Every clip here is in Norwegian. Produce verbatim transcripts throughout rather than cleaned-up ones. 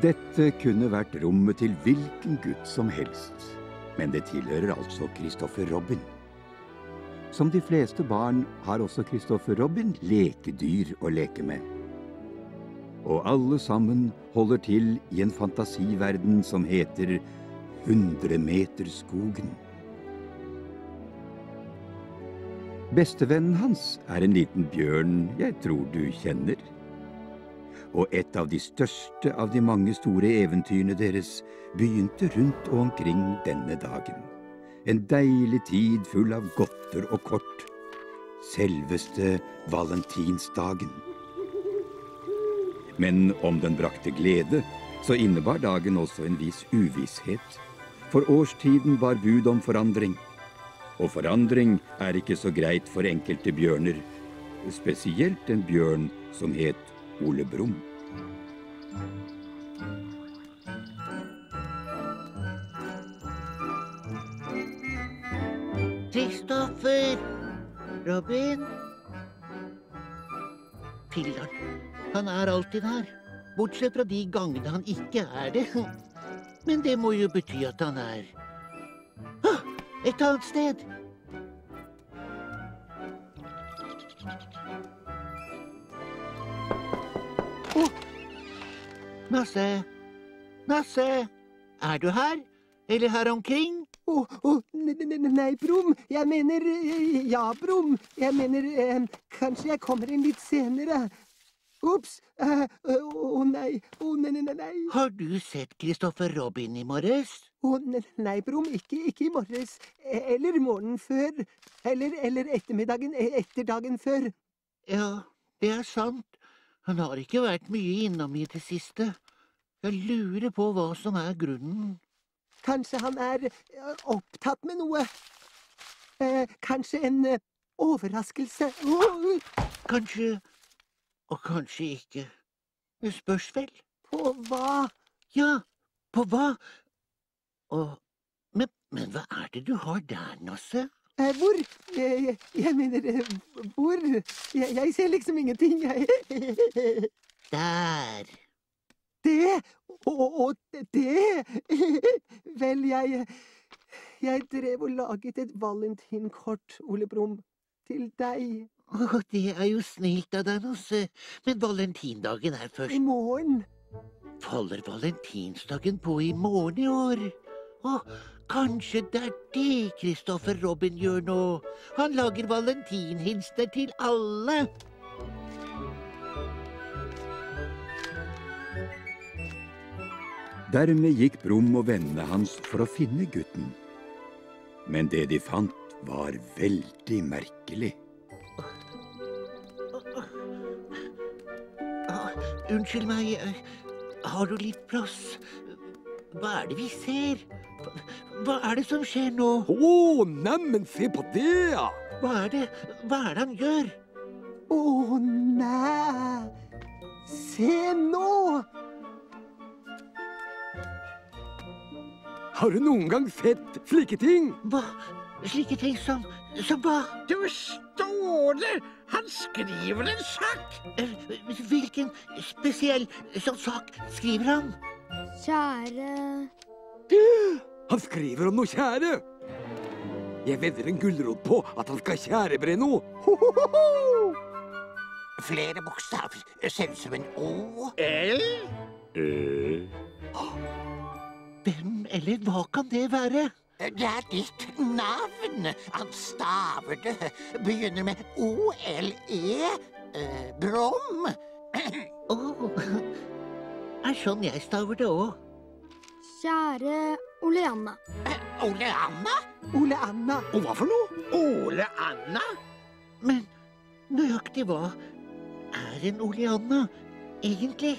Dette kunne vært rommet til hvilken gutt som helst, men det tilhører altså Christopher Robin. Som de fleste barn har også Christopher Robin lekedyr å leke med. Og alle sammen holder til i en fantasiverden som heter Hundremeterskogen. Bestevennen hans er en liten bjørn jeg tror du kjenner. Og et av de største av de mange store eventyrene deres begynte rundt og omkring denne dagen. En deilig tid full av godter og kort. Selveste valentinsdagen. Men om den brakte glede, så innebar dagen også en viss uvisshet. For årstiden bar bud om forandring. Og forandring er ikke så greit for enkelte bjørner. Spesielt en bjørn som het Ole Brumm. Christopher! Robin! Filleren, han er alltid her. Bortsett fra de gangene han ikke er det. Men det må jo bety at han er ah, et annet sted. Å! Nasse! Nasse! Er du her? Eller her omkring? Å, oh, oh, nei, Brumm. Jeg mener, ja, Brumm. Jeg mener, eh, kanskje jeg kommer inn litt senere. Ups. Å uh, oh, nei. Å oh, nei, nei, nei. Har du sett Christopher Robin i morges? Å oh, nei, nei, Brumm. Ikke, ikke i morges. Eller morgenen før. Eller, eller ettermiddagen etter dagen før. Ja, det er sant. Han har ikke vært mye innom i det siste. Jeg lurer på hva som er grunnen. Kanskje han er opptatt med noe. Eh, kanskje en uh, overraskelse. Oh. Kanskje, og kanskje ikke. Det spørs vel. På hva? Ja, på hva? Og, men, men hva er det du har der, Nasse? Eh, hvor? Jeg, jeg mener, eh, hvor? Jeg, jeg ser liksom ingenting, jeg. Der. Det? Å, det? Vel, jeg... Jeg drev og laget et valentinkort, Ole Brumm, til deg. Å, det er jo snilt av deg, Nasse. Men valentindagen er først... I morgen. Faller valentinsdagen på i morgen i år? Å, kanskje det er det Christopher Robin gjør nå. Han lager valentinhilsner til alle. Dermed gikk Brumm og vennene hans for å finne gutten. Men det de fant var veldig merkelig. Unnskyld meg, har du litt plass? Hva er det vi ser? Hva er det som skjer nå? Å, oh, neimen, se på det! Hva er det? Hva er det han gjør? Å, oh, nei! Se nå! Har du noen gang sett slike ting? Hva? Slike ting som... som hva? Du Ståle! Han skriver en sak! Hvilken spesiell sånn sak skriver han? Kjære... Han skriver om noe kjære! Jeg vedder en gulrot på at han skal kjærebre noe! Ho, ho, ho, ho! Flere bokstaver ser ut som en Å. L? Øh... Hvem eller hva kan det være? Det er ditt navn. Han staver det. Begynner med O L E. Eh, Brumm. Åh, er sånn jeg staver det også. Kjære Ole Anna. Eh, Ole Anna? Ole Anna. Og hva for noe? Ole Anna? Men nøyaktig hva er en Ole Anna egentlig?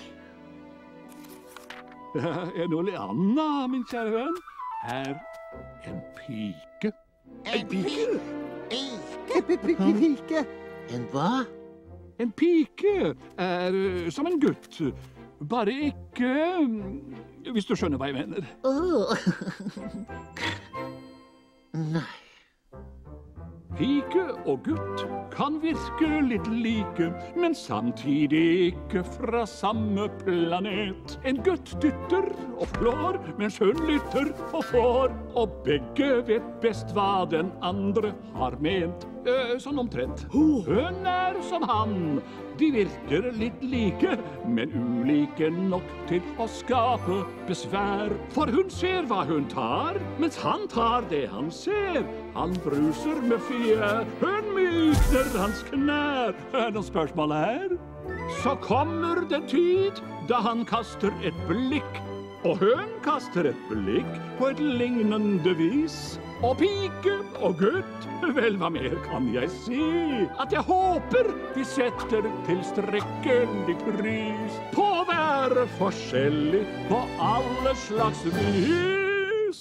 En Ole Anna, min kjære venn. Her en pike. En pike? Pike? Pike. En hva? En pike er uh, som en gutt. Bare ikke... um, hvis du skjønner hva jeg mener. Åh. Nei. Pike og gutt kan virke litt like, men samtidig ikke fra samme planet. En gutt dytter og flår, mens hun lytter og får, og begge vet best hva den andre har ment. Eh, sånn omtrent. Hun er som han. De virker litt like, men ulike nok til å skape besvær. For hun ser hva hun tar, mens han tar det han ser. Han bruser med fjær, hun mykner hans knær. Når spørsmålet er, så kommer det tid da han kaster et blikk. Og hun kaster et blikk på et lignende vis. Og pike og gutt, vel, hva mer kan jeg si? At jeg håper de setter tilstrekkelig pris på å være forskjellig på alle slags vis.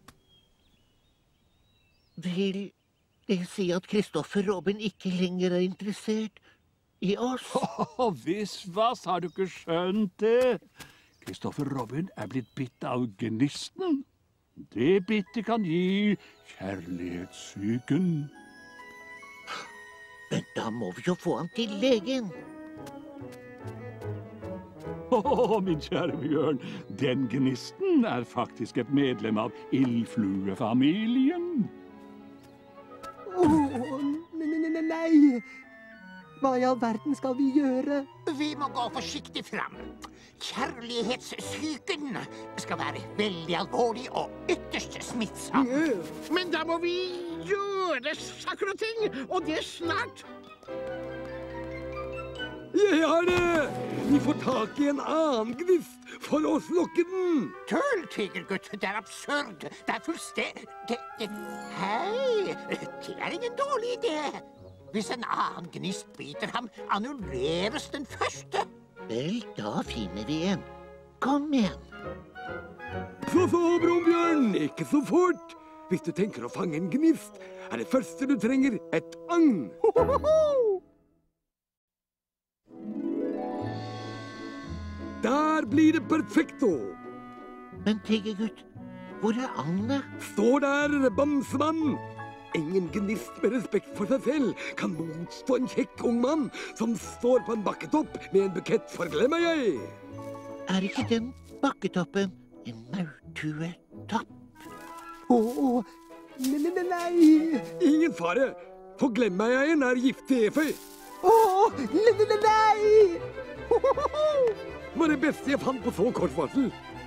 Vil det si at Kristoffer Robin ikke lenger er interessert i oss? Åh, visst hva, har du ikke skjønt det? Kristoffer Robin er blitt bitt av gnisten. Det bittet kan gi kjærlighetssyken. Men da må vi jo få han til legen. Åh, min kjære Bjørn, den gnisten er faktisk et medlem av ildfluefamilien. Åh, nei, nei. Hva i all verden skal vi gjøre? Vi må gå forsiktig fram. Kjærlighetssyken skal være veldig alvorlig og ytterst smittsom. Men da må vi gjøre saker og ting, og det snart. Jeg har det! Vi får tak i en annen gnist for å slokke den. Tøl, tigergutt, det er absurd. Det er fullstendig... Det, det... Hei, det er ingen dårlig idé. Hvis en annen gnist biter ham, annulleres den første. Vel, da finner vi en. Kom igjen. Så så, Brombjørn, ikke så fort. Hvis du tenker å fange en gnist, er det første du trenger et agn. Der blir det perfekto. Men tigergutt, hvor er agnet? Står der, bamsemann. Ingen gnist med respekt for seg selv kan motstå en kjekk ung mann som står på en bakketopp med en bukett for glemmer-jeg. Er ikke den bakketoppen en maurtuetopp? Åh, nei, nei, nei. Ingen fare, for glemmer-jeien er giftig efeu. Åh, nei, nei, nei. Det var det beste jeg fant på så kort varsel.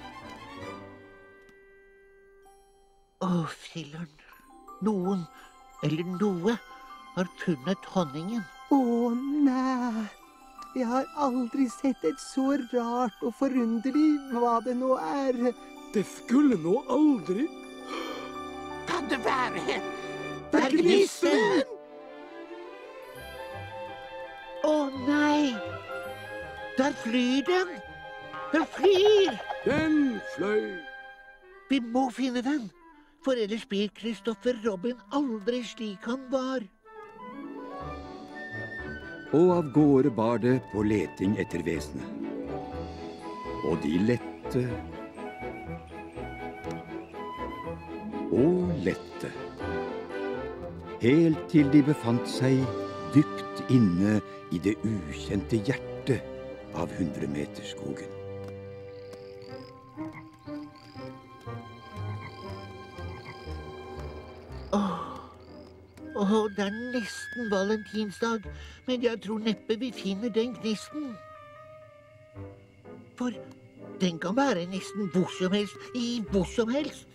Åh, filleren. Noen, eller noe, har funnet honningen. Åh, nei. Jeg har aldri sett et så rart og forunderlig hva det nå er. Det skulle nå aldri. Kan det være? Det er gnisten! Åh, nei. Der flyr den. Den flyr! Den fløy. Vi må finne den. For ellers blir Kristoffer Robin aldri slik han var. Og av gårde bar det på leting etter vesenet. Og de lette og lette. Helt til de befant seg dypt inne i det ukjente hjertet av hundremeterskogen. Åh, det er nesten valentinsdag, men jeg tror neppe vi finner den gnisten. For den kan være nesten hvor som helst, i hvor som helst.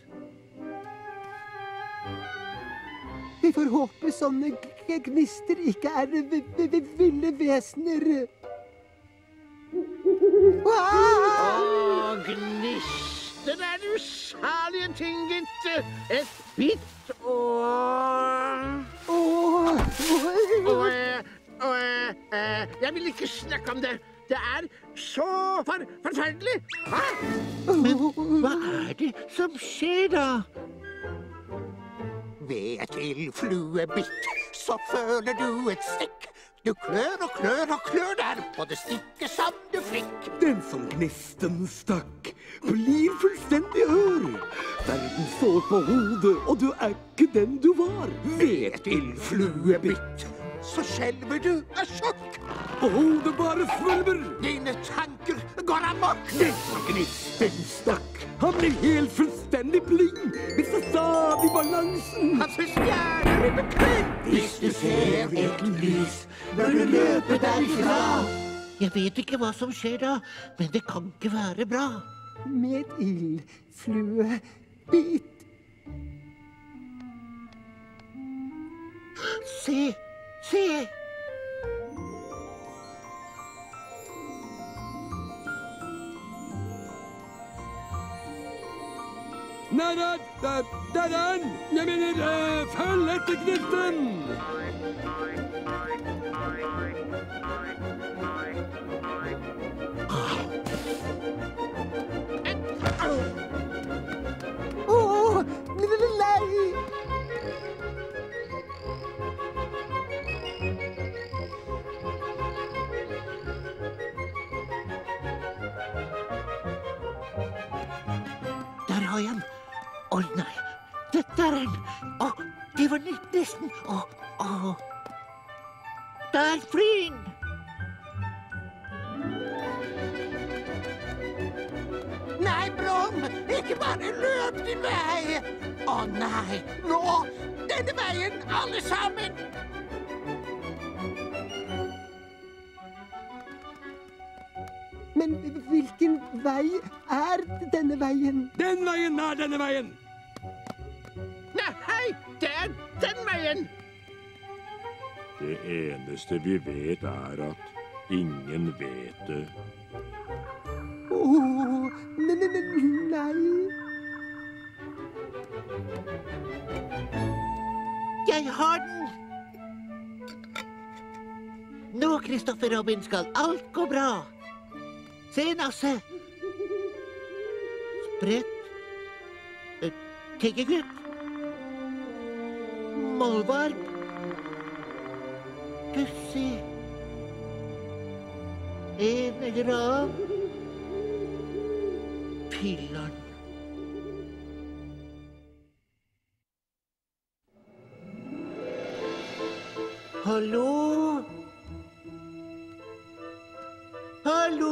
Vi får håpe sånne g- gnister ikke er v- v- v- ville vesener. Åh, gnister er usalige ting, gitt. Et bitt og... Åh, Og, eh, og eh, eh, jeg vil ikke snakke om det. Det er så for, forferdelig. Hæ? Men hva er det som skjer da? Ved et ildfluebitt så føler du et stikk Du klør og klør og klør der på det stikket som du fikk. Den som gnisten stakk, blir fullstendig ør. Verden står på hodet, og du er ikke den du var. Vet ildfluebitt. Så skjelver du av sjokk. Og hodet bare svølver. Dine tanker går amok. Den som gnisten stakk, han blir helt fullstendig blind. Mister stadig balansen. Hans stjerner blir bekvemt. Hvis du ser et lys, bør du løpe derifra. Jeg vet ikke hva som skjer da, men det kan ikke være bra. Med ildfluebitt. Se, se. Nei, der, der, der er den! Jeg mener, uh, følg etter gnisten! Åh, nei! Der har jeg den. Å nei, dette er den. Å, det var nesten. Å, å. Der flyr den. Nei, Brom, ikke bare løp din vei. Å nei, nå, denne veien, alle sammen. Men hvilken vei er denne veien? Den veien er denne veien! Nei, det er den veien. Det eneste vi vet er at ingen vet det. Åh, nei, nei, nei. Jeg har den. Nå, Kristoffer Robin, skal alt gå bra. Se, Nasse. Sprett. Eh, Tiggergutt. Målvarp. Pussig. En eller annen. Pillarn. Hallo? Hallo?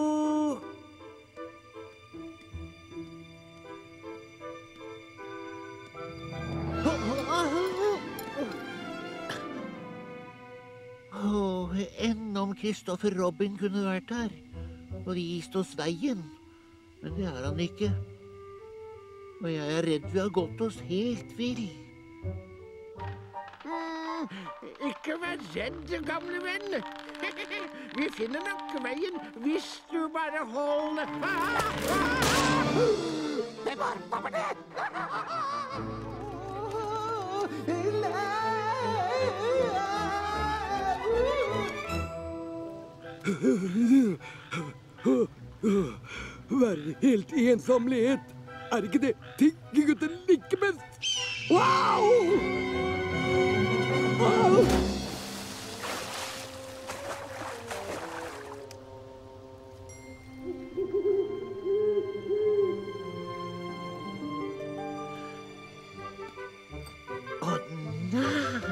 Åh, enn om Kristoffer Robin kunne vært her og vist oss veien. Men det er han ikke. Og jeg er redd vi har gått oss helt vill. Mm, ikke vær redd, gamle venn. Vi finner nok veien hvis du bare holder. Bevar babbene! Være helt i ensomlighet. Er ikke det tiggergutten liker best? Wow! Wow! Å nei!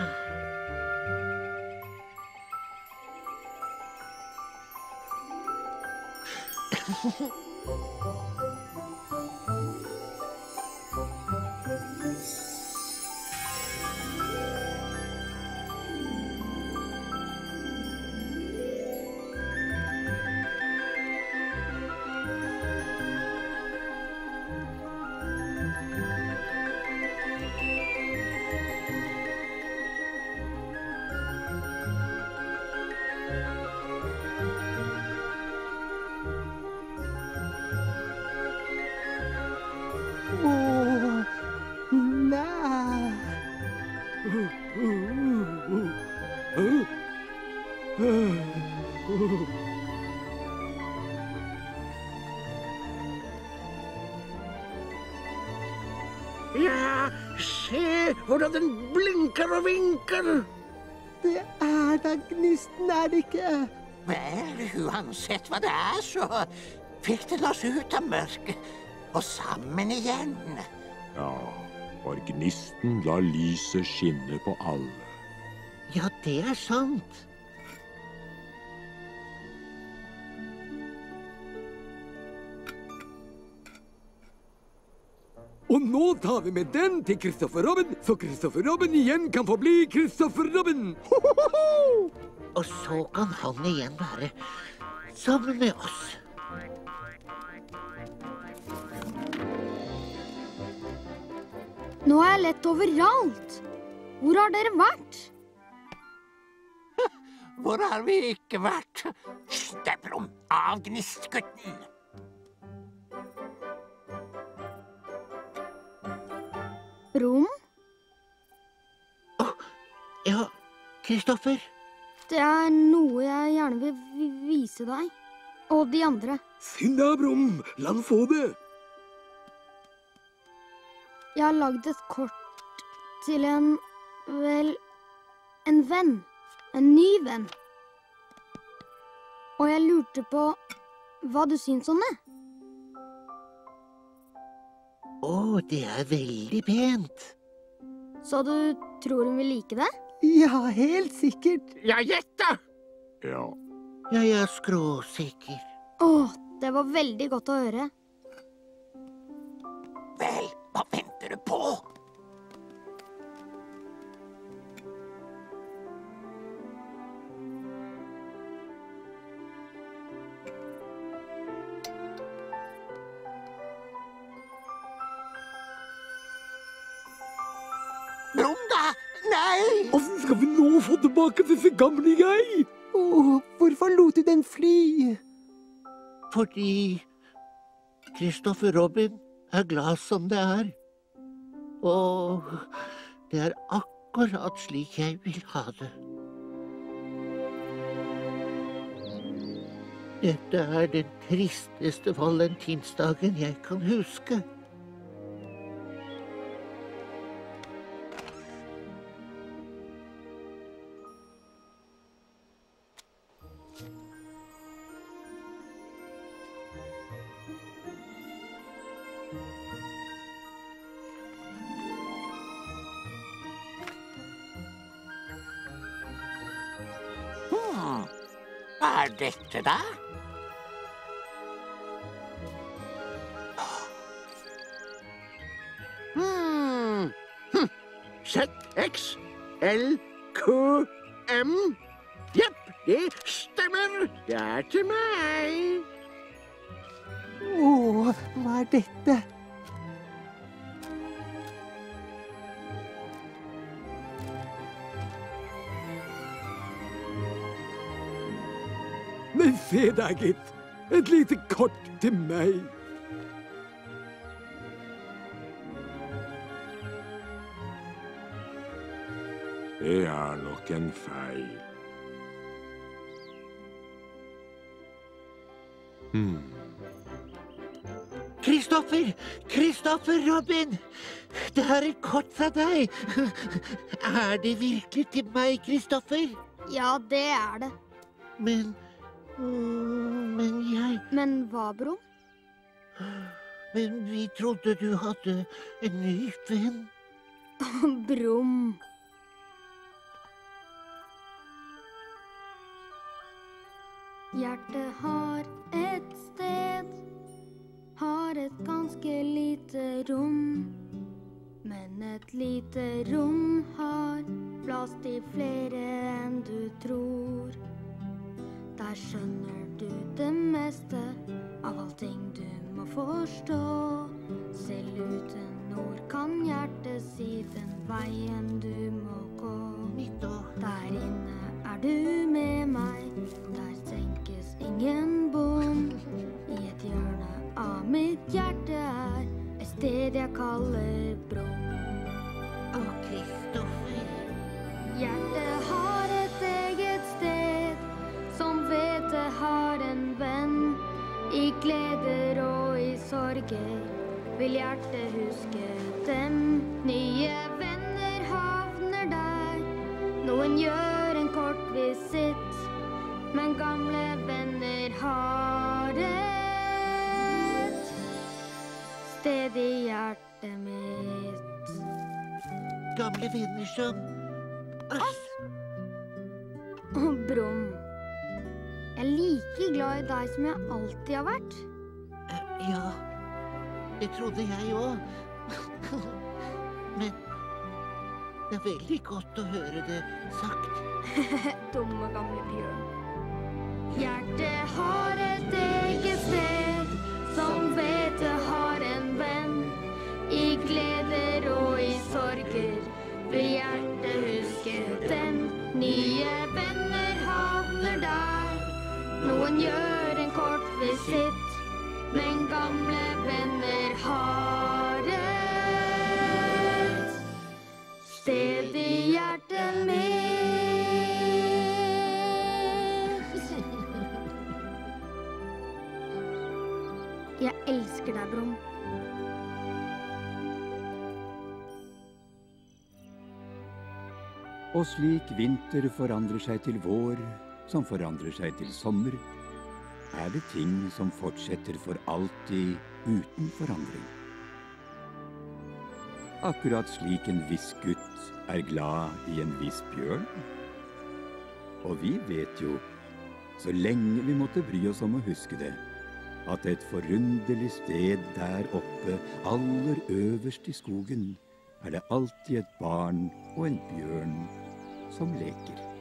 Ja, se hvordan den blinker og vinker. Det er er da gnisten, er det ikke? Vel, uansett hva det er, så fikk den oss ut av mørket og sammen igjen. Ja, for gnisten la lyset skinne på alle. Ja, det er sant. Og nå tar vi med den til Kristoffer Robin, så Kristoffer Robin igjen kan få bli Kristoffer Robin. Ho, ho, ho, ho! Og så kan han igjen være sammen med oss. Nå er jeg lett overalt. Hvor har dere vært? Hvor har vi ikke vært? Stebrom av gnistgutten. Brom? Åh, ja, Kristoffer. Det er noe jeg gjerne vil vi- vise deg. Og de andre. Synd da, Brom. La han få det. Jeg har lagd et kort til en, vel, en venn. En ny venn. Og jeg lurte på hva du syns om det. Å, det er veldig pent. Så du tror hun vil like det? Ja, helt sikkert. Ja, gjett da! Ja, Jeg er skråsikker. Åh, det var veldig godt å høre. Vel, hva venter du på? Brom da! Nei! Hvordan skal vi nå få tilbake disse gamle jeg? Åh, hvorfor lot du den fly? Fordi Kristoffer Robin er glad som det er. Og det er akkurat slik jeg vil ha det. Dette er den tristeste valentinsdagen jeg kan huske. Hmm. Hva er dette da? Hmm. Hm. Z X L Q M. Jepp, det stemmer. Det er til meg. Åh, hva er dette? Nei, se der, gitt. Et lite kort til meg. det er nok en feil. Hmm. Kristoffer! Kristoffer Robin! Det er et kort fra deg. Er det virkelig til meg, Kristoffer? Ja, det er det. Men mm, Men jeg Men hva, Brom? Men vi trodde du hadde en ny venn. Brom. Hjertet har et sted, har et ganske lite rom. Men et lite rom har plass til flere enn du tror. Der skjønner du det meste av allting du må forstå. Selv uten ord kan hjertet si den veien du må gå. Der inne er du med meg, der senkes ingen bom. I et hjørne av mitt hjerte er et sted jeg kaller Brom. Å, Kristoffer. Hjertet har et eget sted, som vet det har en venn. I gleder og i sorger vil hjertet huske dem. Nye venner havner der, noen gjør en kort visitt. men gamle venner har et sted i hjertet mitt. Gamle venner som Ass! Og Brum, jeg er like glad i deg som jeg alltid har vært. Ja, det trodde jeg òg. Men det er veldig godt å høre det sagt. Dumme gamle bjørn. Hjertet har et eget sted, som vet det har en venn. I gleder og i sorger vil hjertet huske den. Nye venner havner der. Noen gjør en kort visitt, men gamle venner har et sted i hjertet mitt. Jeg elsker deg, Brum. Og slik vinter forandrer seg til vår, som forandrer seg til sommer, er det ting som fortsetter for alltid uten forandring. Akkurat slik en viss gutt er glad i en viss bjørn. Og vi vet jo, så lenge vi måtte bry oss om å huske det, at et forunderlig sted der oppe, aller øverst i skogen, er det alltid et barn og en bjørn som leker.